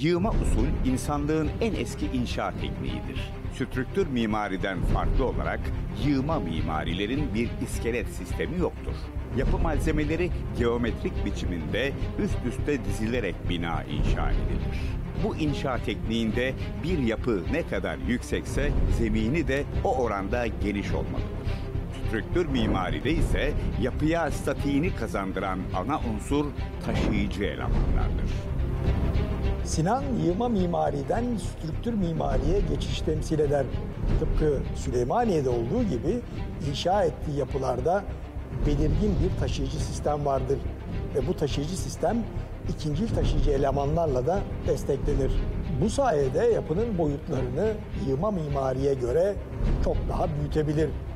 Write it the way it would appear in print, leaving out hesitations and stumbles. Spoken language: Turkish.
Yığma usul insanlığın en eski inşa tekniğidir. Strüktür mimariden farklı olarak yığma mimarilerin bir iskelet sistemi yoktur. Yapı malzemeleri geometrik biçiminde üst üste dizilerek bina inşa edilir. Bu inşa tekniğinde bir yapı ne kadar yüksekse zemini de o oranda geniş olmalıdır. Strüktür mimaride ise yapıya statiğini kazandıran ana unsur taşıyıcı elemanlardır. Sinan yığma mimariden strüktür mimariye geçiş temsil eder. Tıpkı Süleymaniye'de olduğu gibi inşa ettiği yapılarda belirgin bir taşıyıcı sistem vardır. Ve bu taşıyıcı sistem ikincil taşıyıcı elemanlarla da desteklenir. Bu sayede yapının boyutlarını yığma mimariye göre çok daha büyütebilir.